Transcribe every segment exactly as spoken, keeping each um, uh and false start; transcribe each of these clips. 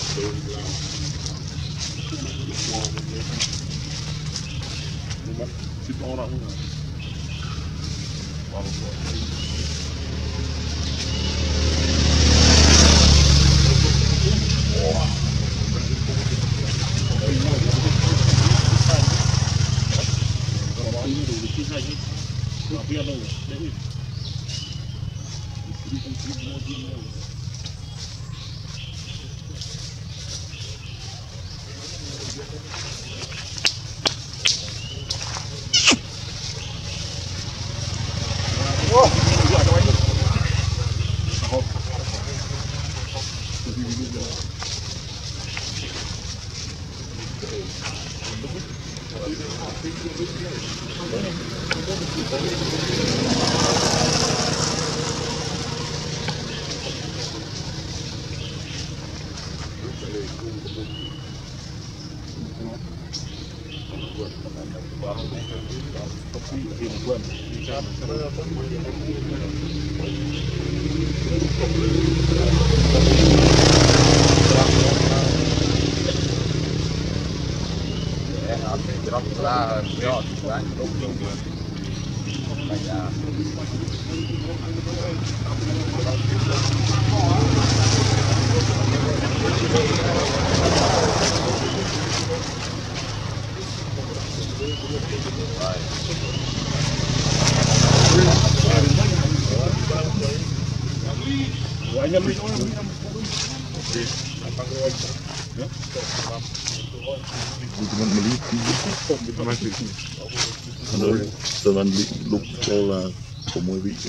Dengan lục là của mùi vị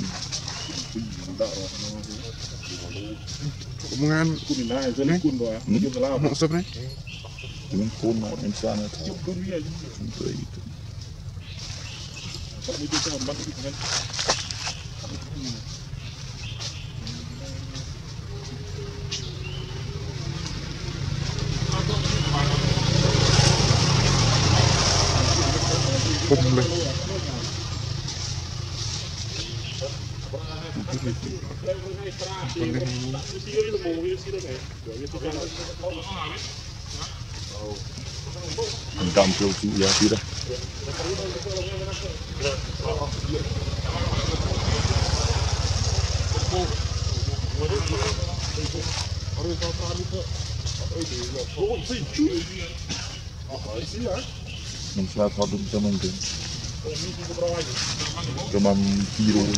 Kumungan Mau sắp đấy Chúng con nó em xa nó thôi Chúng tôi Không lên Mình cầm kêu chú giá tí đây Mình sẽ thoát đúng cho mình đến Cho mình kì rồi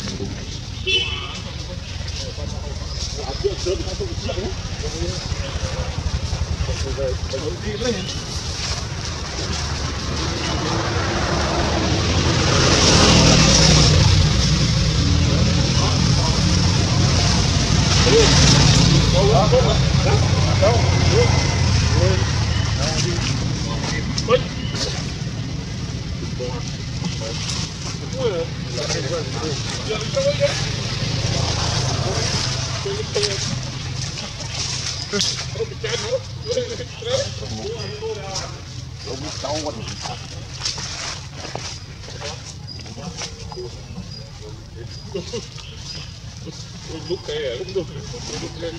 Lúc cái lúc được lúc lên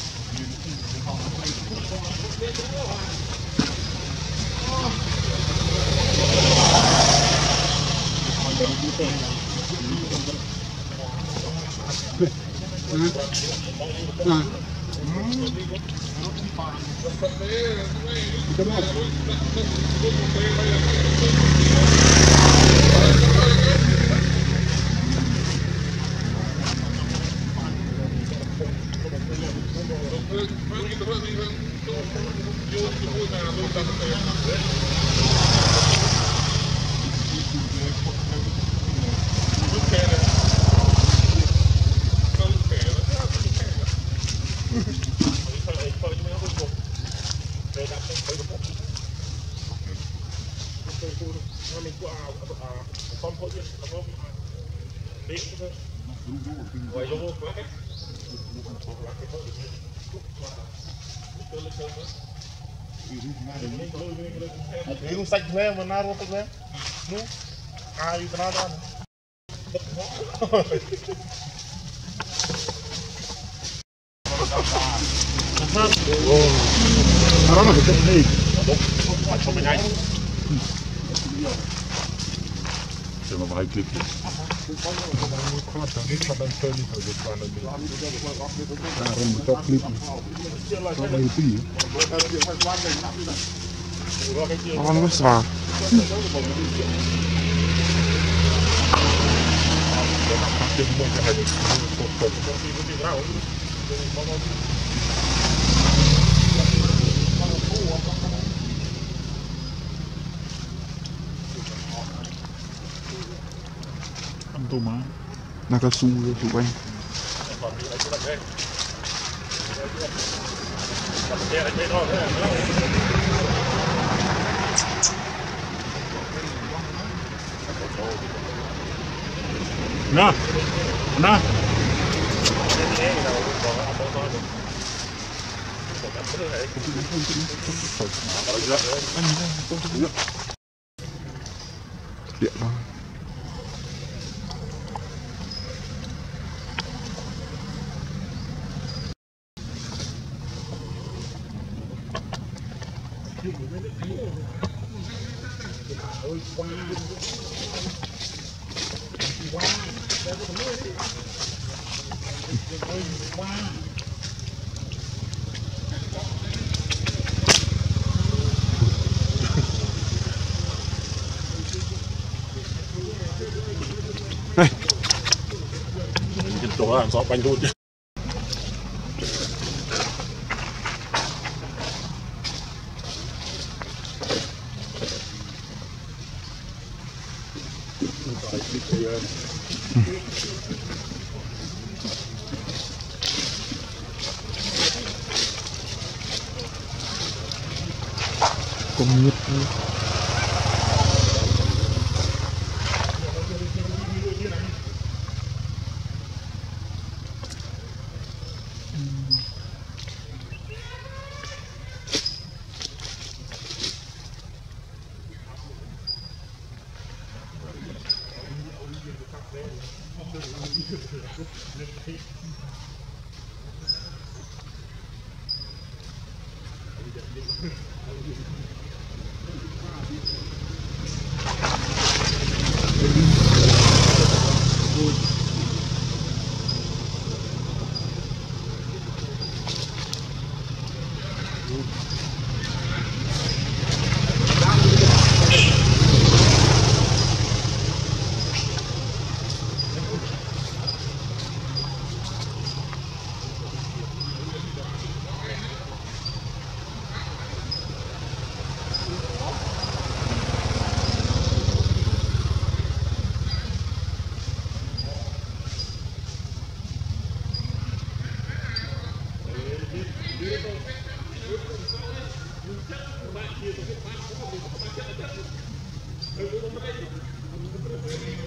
Itu sạch về mà na rồi về, nu, ai cái nào đó, I don't know if it's big. Zeg maar, hij klikt. Daarom moet toch klikken. Dat is hier. Oh, dat is waar. Doe maar. Naar de zoen weer toe. Na, na. Ja. Này. Cái chỗ làm sao bánh luôn chứ. Công nghiệp. Thank you.